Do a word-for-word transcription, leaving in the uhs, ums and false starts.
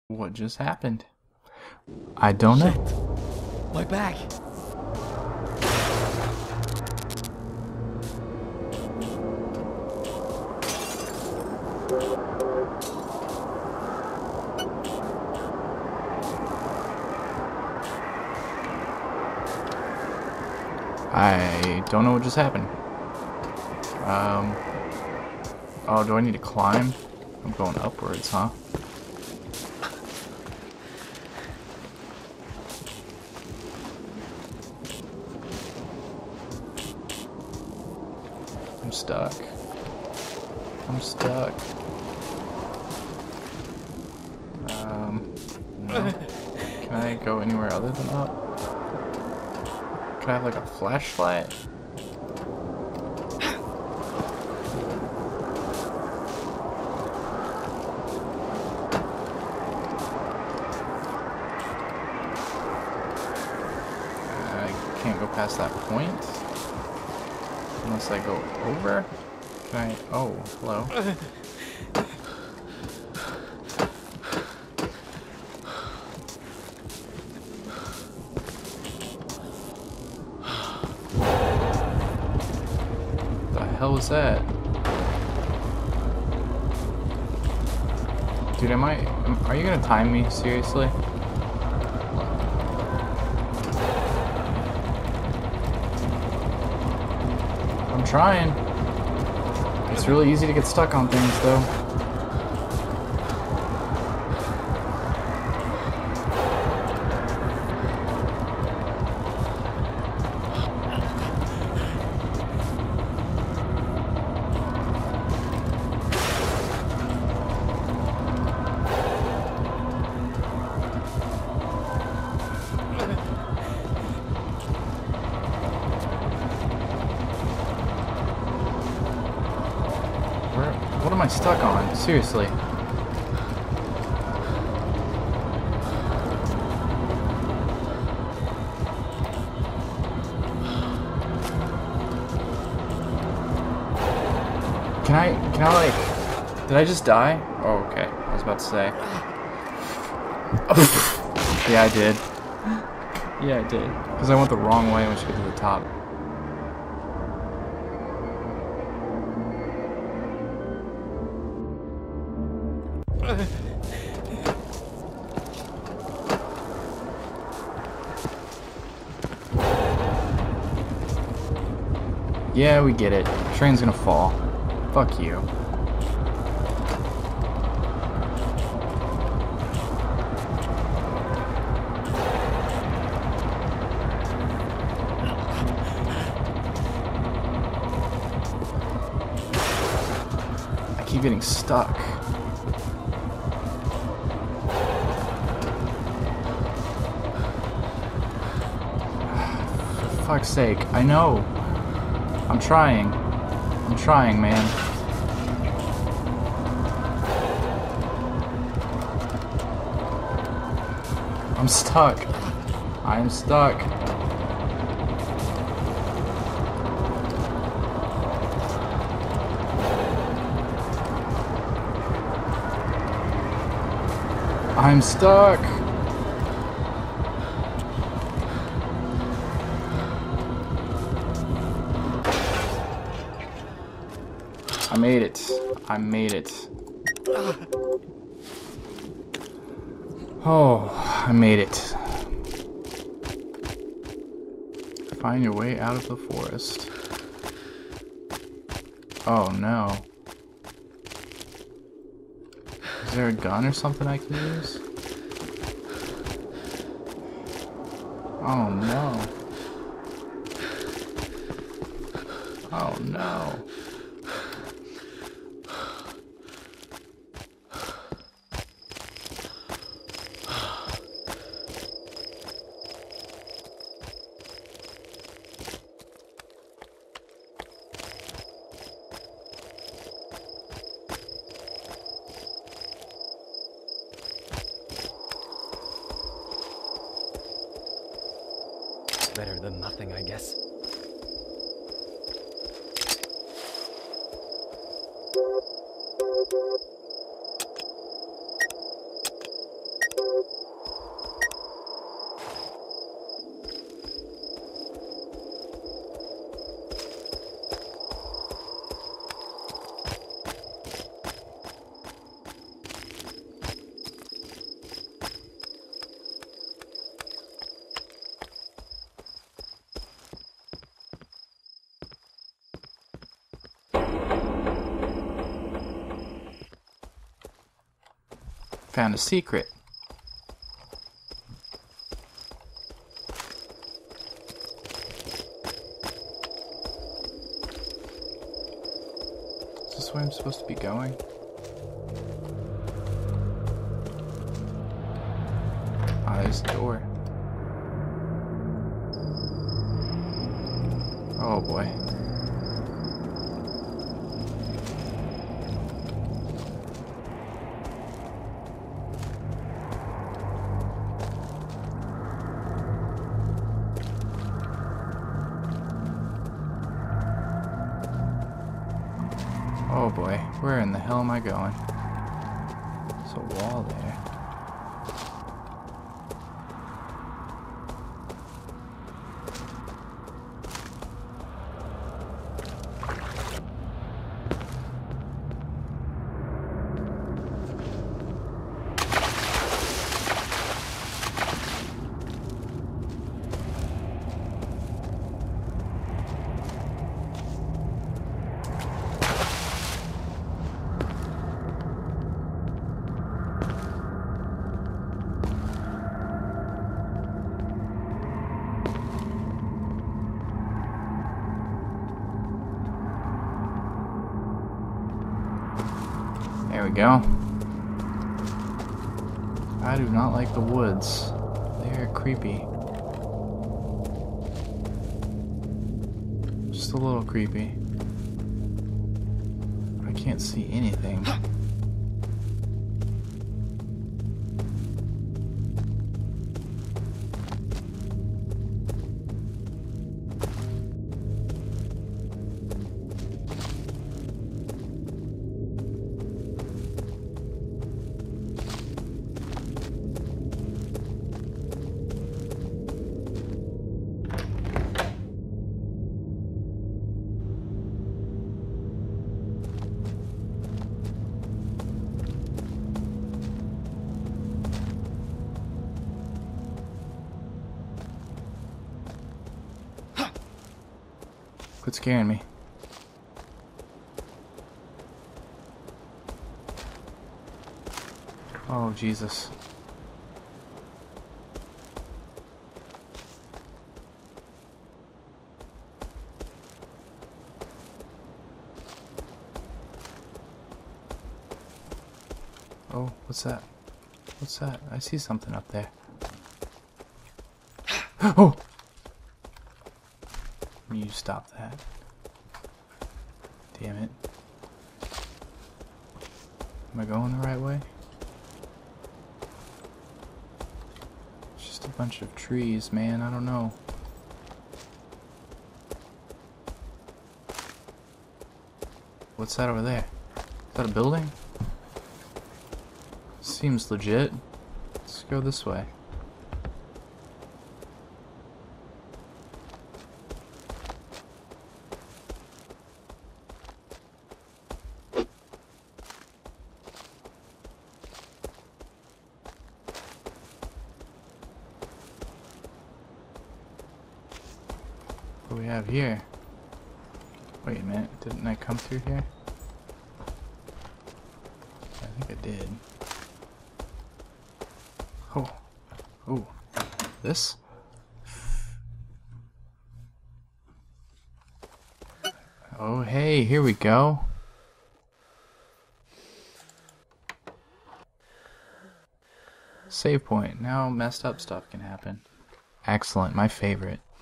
What just happened? I don't know. Shit. My back. I don't know what just happened. Um. Oh, do I need to climb? I'm going upwards, huh? I'm stuck. I'm stuck. Um. No. Can I go anywhere other than up? Can I have like a flashlight? I can't go past that point. Unless I go over? Can I? Oh, hello. The hell was that? Dude, am I... Am, are you gonna time me? Seriously? I'm trying. It's really easy to get stuck on things, though. What am I stuck on? Seriously. Can I, can I like, did I just die? Oh, okay. I was about to say. Yeah, I did. Yeah, I did. Because I went the wrong way when she got to the top. Yeah, we get it. Train's gonna fall. Fuck you. I keep getting stuck. For fuck's sake, I know. I'm trying. I'm trying, man. I'm stuck. I'm stuck. I'm stuck. I made it. I made it. Oh, I made it. Find your way out of the forest. Oh no. Is there a gun or something I can use? Oh no. Oh no. Better than nothing, I guess. Found a secret. Is this where I'm supposed to be going? Ah, there's the door. Oh boy. Oh boy, where in the hell am I going? There's a wall there. There we go. I do not like the woods. They're creepy. Just a little creepy. I can't see anything. Quit scaring me. Oh, Jesus. Oh, what's that? What's that? I see something up there. Oh! You stop that. Damn it. Am I going the right way? It's just a bunch of trees, man. I don't know. What's that over there? Is that a building? Seems legit. Let's go this way. What do we have here? Wait a minute, didn't I come through here? I think I did. Oh, oh, this? Oh, hey, here we go. Save point. Now messed up stuff can happen. Excellent, my favorite.